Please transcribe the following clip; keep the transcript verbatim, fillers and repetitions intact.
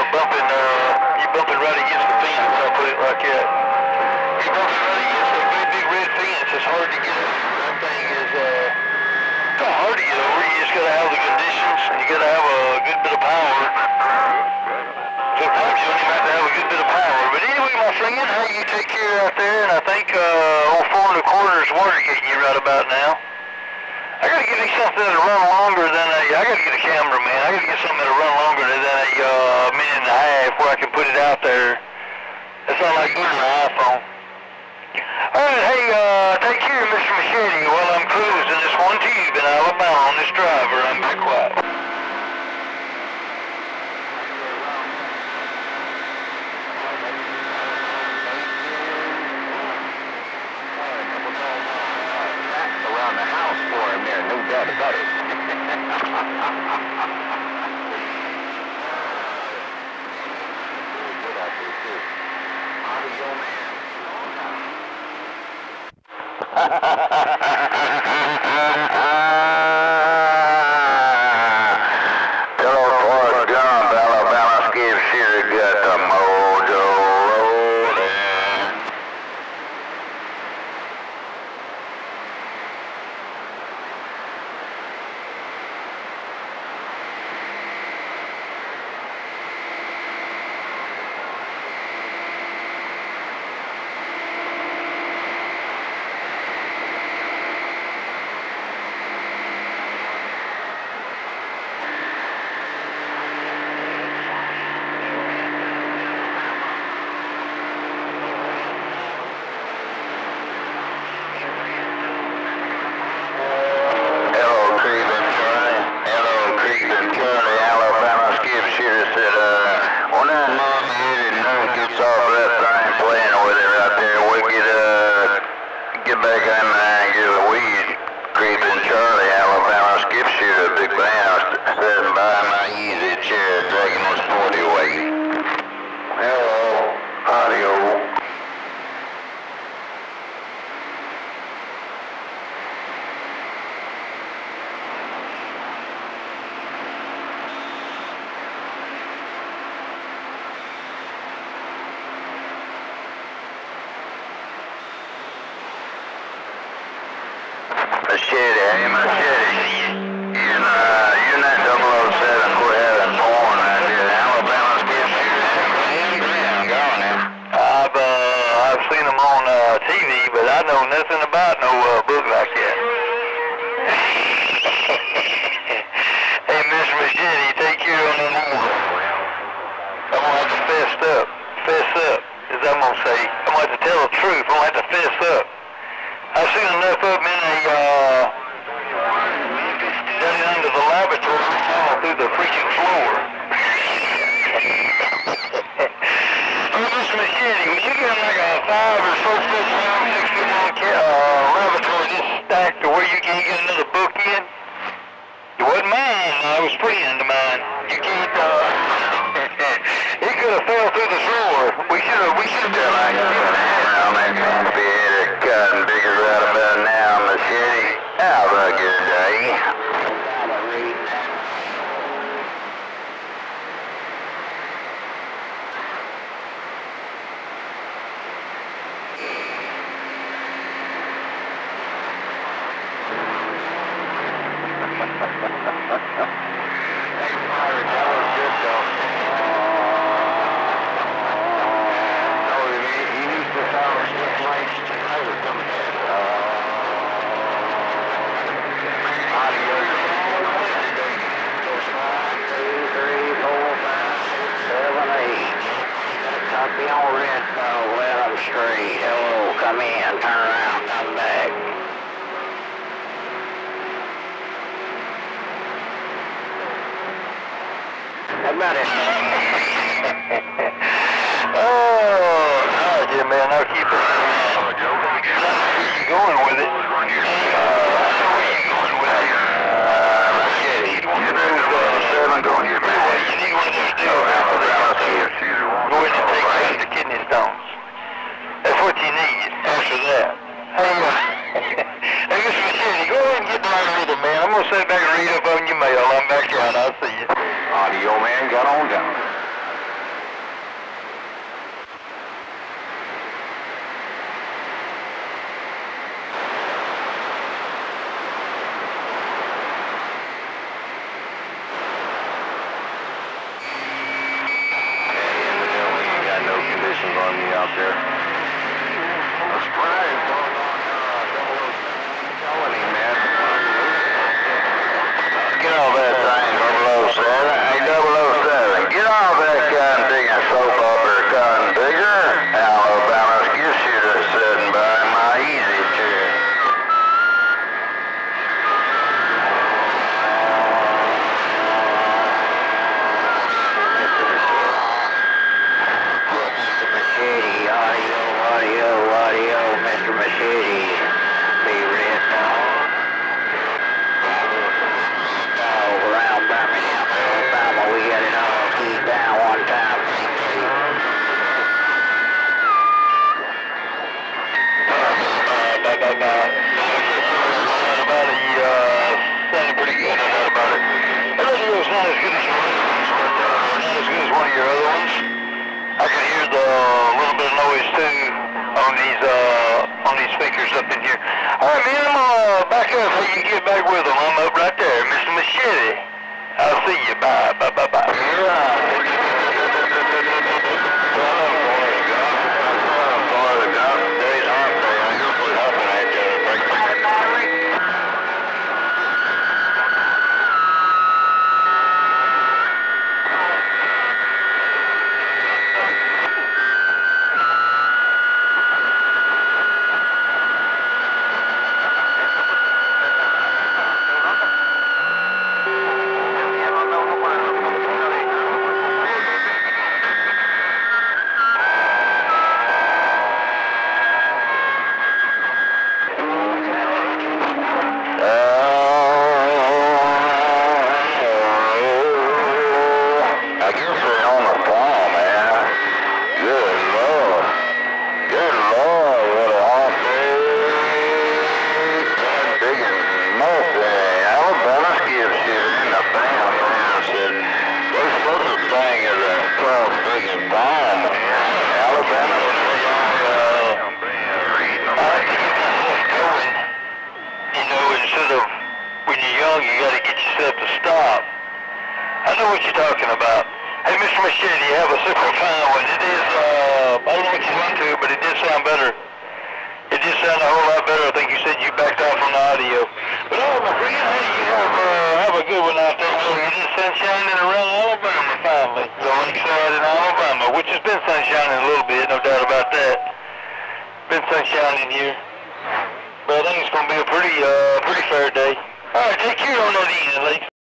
start bumping, uh, you bumping right against the fence, I'll put it like that. You're bumping right against a big, big red fence, it's hard to get over. That thing is, uh, it's not hard to get over, you just gotta have the conditions, and you gotta have a good bit of power. Sometimes you don't even have to have a good bit of power. But anyway, my friend, how you take care out there, and I think, uh, old four and a quarter is water getting you right about now. I gotta get me something that'll run longer than a, I gotta get a camera, man. I gotta get something that'll run longer than a uh, minute and a half where I can put it out there. That's not like using my iPhone. Alright, hey, uh, take care, Mister Machete, while I'm cruising this one tube in Alabama on this driver. I'm back quiet. About it. Hello, Forrest Gump, Alabama SkipShooter got the mojo rolling. Get back on there and get a weed. Creeping Charlie, Alabama SkipShooter, big band, sitting by my easy chair, dragging his forty weight. Hello, audio. Machete, hey Machete, you're not, you're not double oh seven, we're having porn right here, Alabama SkipShooter. Go on now. I've, uh, I've seen them on, uh, T V, but I know nothing about no, uh, book like that. Hey, Mister Machete, take care on that number. I'm gonna have to fess up, fess up, as I'm gonna say. I'm gonna have to tell the truth, I'm gonna have to fess up. I've seen enough of them in a, uh, down under the laboratory, fall through the freaking floor. Oh, Mister Machete, when you get like a five or so foot long, six foot long uh, laboratory this stacked to where you can't get another book in, it wasn't mine, I was pretty into mine. You can't, uh, it could have fell through the floor. We should have, we should have done like that. Cutting bigger right about now, Machete. Have a good day. Hey, Pirate, that was good though. Oh, he used to sound just like I was coming in. Audio. One, two, three, four, five, six, seven, eight. Copy on red, uh, well, I'm straight. Hello, come in, turn around, come back. How about it? Oh, yeah, man, I'll keep it. Where you going with it? Uh, I know where you going with it. Uh, Machete, you want to move uh, seven going your way. You need one of those deals after they got there. Go in and take out the kidney stones. That's what you need after that. Hey, uh, hey, Mister Machete, go ahead and get down with it, man. I'm going to sit back and read up on your mail. I'm back out. I'll see you. AudioMan got on down. of you out there. That's right. Telling him, man. Get off that thing, double oh seven. Hey, double oh seven, get off that cotton digging soap opera cotton digger. Alabama SkipShooter sitting by my easy chair. Mister Machete, audio, audio, audio, Mister Machete. Be RedDog. All around Birmingham, Alabama, we got it all keyed down one time. Bye, bye, bye. About it, he, uh, sounded pretty good, no doubt about it. That radio's not as good as your other ones, but, uh, not as good as one of your other ones. I can hear the little bit of noise, too, on these, uh, on these speakers up in here. All right, man, I'm, uh, back up so you can get back with them. I'm up right there, Mister Machete. I'll see you. Bye, bye, bye, bye. I know what you're talking about. Hey, Mister Machete, you have a super fine one. It is, uh, I don't know what you're into, but it did sound better. It did sound a whole lot better. I think you said you backed off on the audio. But oh, my friend, hey, you have, uh, have a good one out there. So it is sunshining around Alabama, finally. So Lakeside in Alabama, which has been sunshining a little bit, no doubt about that. Been sunshining here. But I think it's going to be a pretty, uh, pretty fair day. All right, take care on that end, Lakeside.